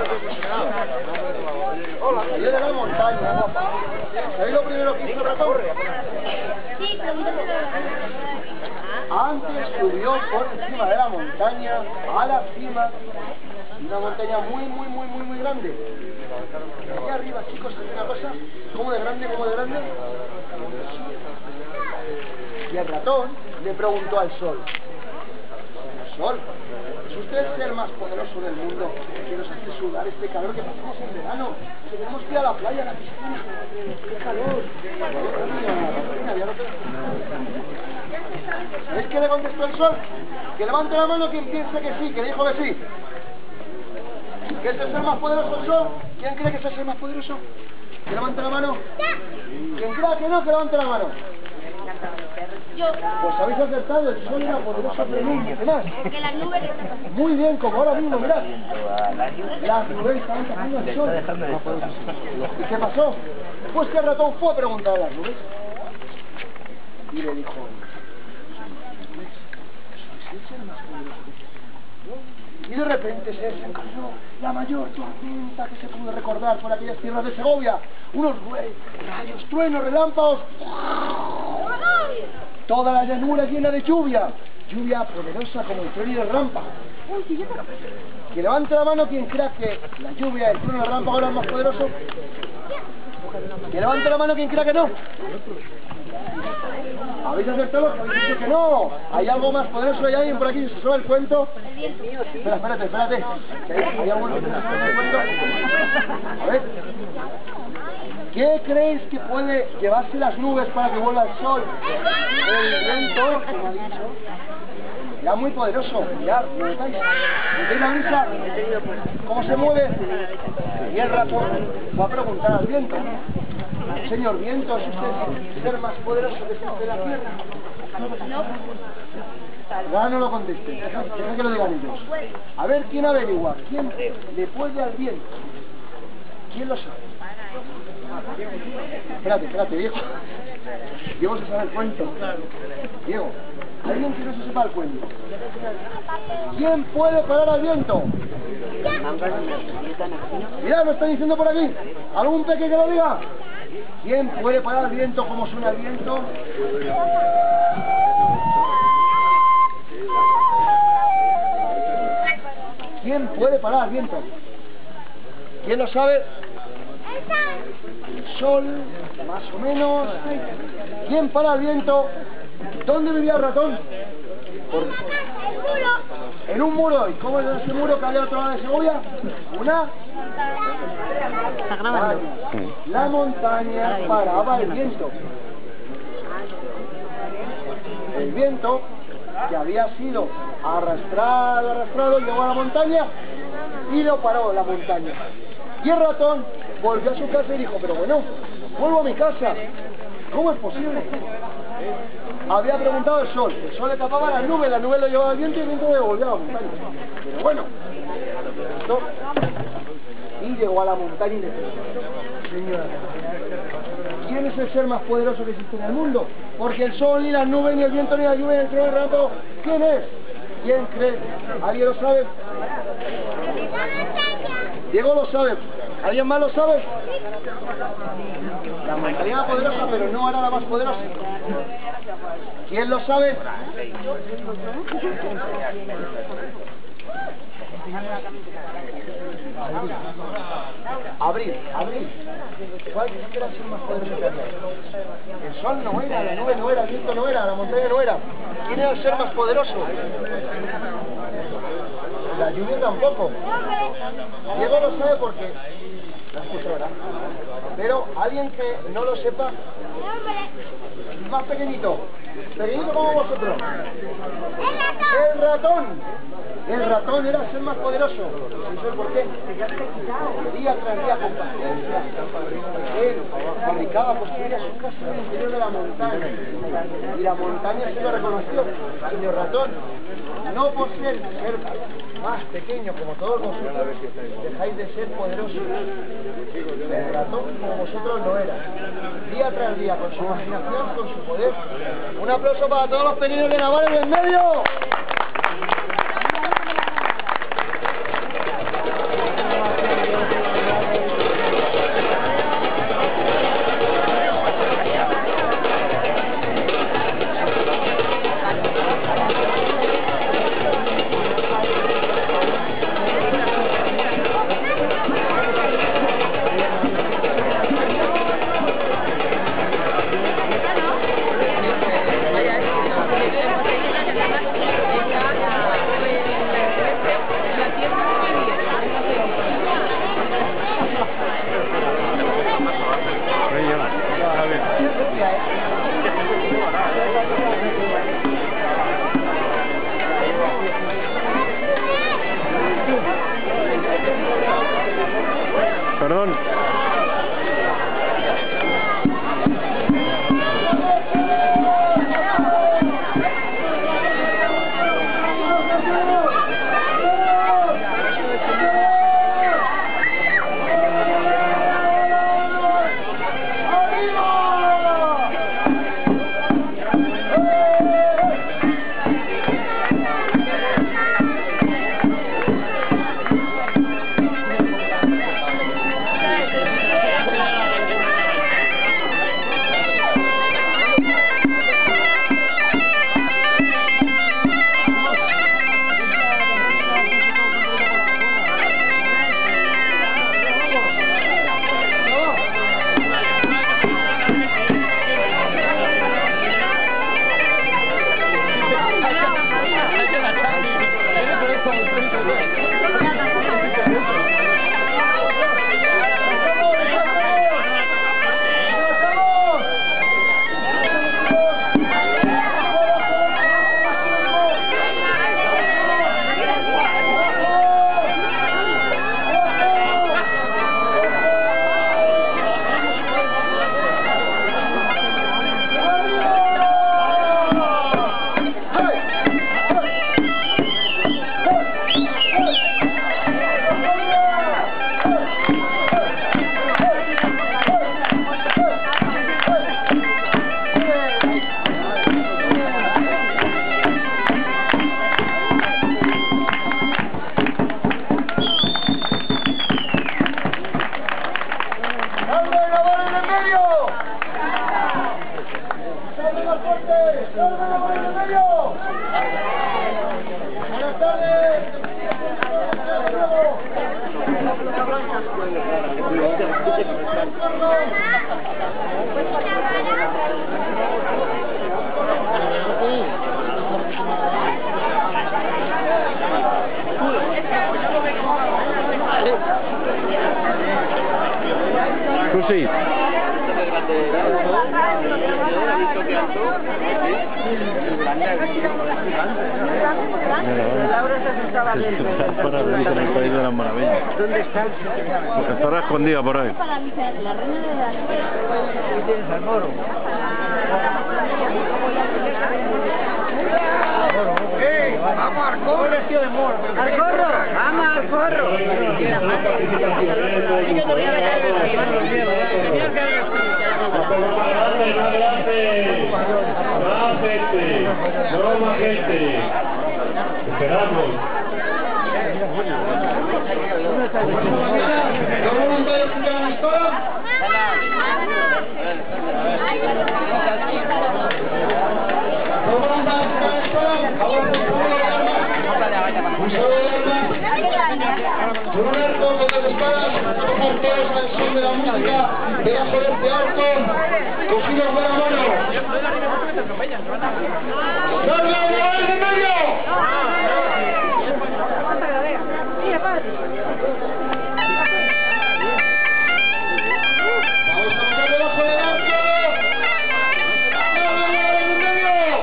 Hola, yo de la montaña. ¿Sabéis lo primero que hizo Ratón? Sí, pregúntaselo. Antes subió por encima de la montaña, a la cima, una montaña muy grande. Aquí arriba, chicos, hay una cosa, ¿cómo de grande, cómo de grande? Y el ratón le preguntó al sol: Sol, ¿es usted el ser más poderoso del mundo que nos hace sudar este calor que pasamos en verano? Que tenemos que ir a la playa, a la piscina. ¡Qué calor! ¿Sabéis qué le contestó el sol? Que levante la mano quien piensa que sí, que le dijo que sí. ¿Que es el ser más poderoso el sol? ¿Quién cree que es el ser más poderoso? ¿Que levante la mano? ¿Quién crea que no, que levante la mano? Yo. Pues habéis acertado, el sol era poderoso tremendo. ¿Qué más? Porque las nubes... Muy bien, como ahora mismo, mirad. Las nubes estaban tapando al sol. ¿Y qué pasó? Pues que el ratón fue a preguntar a las nubes. Y le dijo: ¿sois el ser más poderoso que existe en el mundo? Y de repente se desencadenó la mayor tormenta que se pudo recordar por aquellas tierras de Segovia. Unos rayos, truenos, relámpagos. Toda la llanura llena de lluvia. Lluvia poderosa como el trueno y el relámpago. Que levante la mano quien crea que la lluvia, el trueno y el relámpago eran más poderosos. Que levante la mano quien crea que no. ¿Habéis acertado? ¿Habéis dicho que no? ¿Hay algo más poderoso? ¿Hay alguien por aquí que se suena el cuento? Espérate. ¿Que hay alguno que se suena el cuento? A ver. ¿Qué creéis que puede llevarse las nubes para que vuelva el sol? El viento, como ha dicho. Ya muy poderoso. Ya, ¿notáis la brisa? ¿Cómo se mueve? Y el ratón va a preguntar al viento: señor viento, ¿es usted el ser más poderoso que existe en la tierra? Ya no lo contesten, deja que lo digan ellos. A ver, ¿quién averigua? ¿Quién le puede al viento? ¿Quién lo sabe? Espérate, Diego. Diego se sabe el cuento. Diego, ¿alguien que no se sepa el cuento? ¿Quién puede parar al viento? Mirad, lo están diciendo por aquí. ¿Algún peque que lo diga? ¿Quién puede parar el viento? ¿Cómo suena el viento? ¿Quién puede parar el viento? ¿Quién lo sabe? El sol, más o menos. ¿Quién para el viento? ¿Dónde vivía el ratón? En un muro. ¿Y cómo es ese muro que había al otro lado de Segovia? Una... La montaña paraba el viento. El viento, que había sido arrastrado, llegó a la montaña y lo paró la montaña. Y el ratón volvió a su casa y dijo: pero bueno, vuelvo a mi casa. ¿Cómo es posible? Había preguntado el sol le tapaba la nube lo llevaba al viento y el viento le devolvía a la montaña. Pero bueno, y llegó a la montaña y le dijo: señora, ¿quién es el ser más poderoso que existe en el mundo? Porque el sol, ni las nubes, ni el viento, ni la lluvia, ni el trueno, ni el relámpago, ¿quién es? ¿Quién cree? ¿Alguien lo sabe? Diego lo sabe. ¿Alguien más lo sabe? La montaña era poderosa, pero no era la más poderosa. ¿Quién lo sabe? Abril. ¿Cuál era el ser más poderoso que había? El sol no era, la nube no era, el viento no era, la montaña no era. ¿Quién era el ser más poderoso? La lluvia tampoco. Diego lo sabe porque la escucho, ¿verdad? Pero alguien que no lo sepa, más pequeñito como vosotros. El ratón. El ratón era el ser más poderoso. ¿Sabes por qué? Día tras día, con paciencia, él fabricaba, construía su casa en el interior de la montaña. Y la montaña se lo reconoció. Señor ratón, no por ser más pequeño como todos vosotros, dejáis de ser poderosos. El ratón como vosotros no era. Día tras día, con su imaginación, con su poder. Un aplauso para todos los pequeños de Navarra en el medio. Perdón. Susi. Para ver en el País de las Maravillas. ¿Dónde está? Porque estará escondida por ahí. La reina de las... ¿Qué tienes al moro? ¡Vamos al corro! Vestido de moro. ¡Al corro! ¡Vamos al corro! Más gente. Esperamos. Con un arco con las espadas, vamos todos al son de la música, debajo de este arco, cogidos de la mano. ¡Carlos, ¡Morales de medio! Vamos a pasar debajo del arco. ¡Carlos, Morales de medio!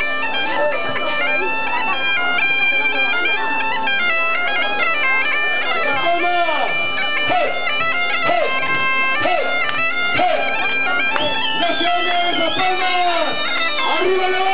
¡Arriba la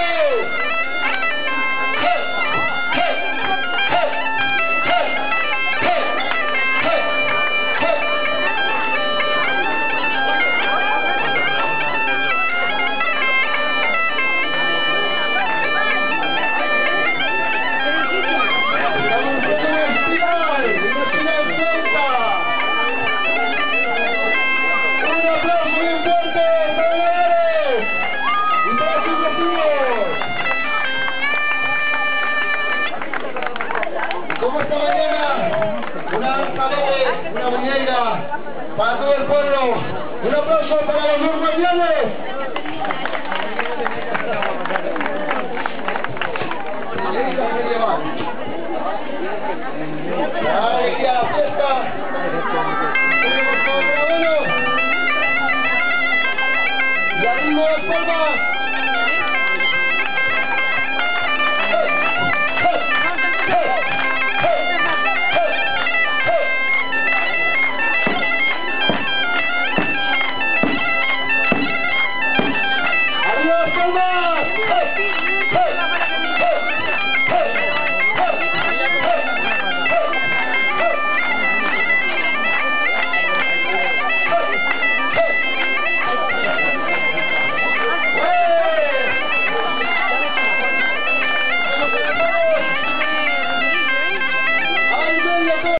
como esta mañana, una danza alegre, una muñeira para todo el pueblo. Un aplauso para los dos guardianes. La alegría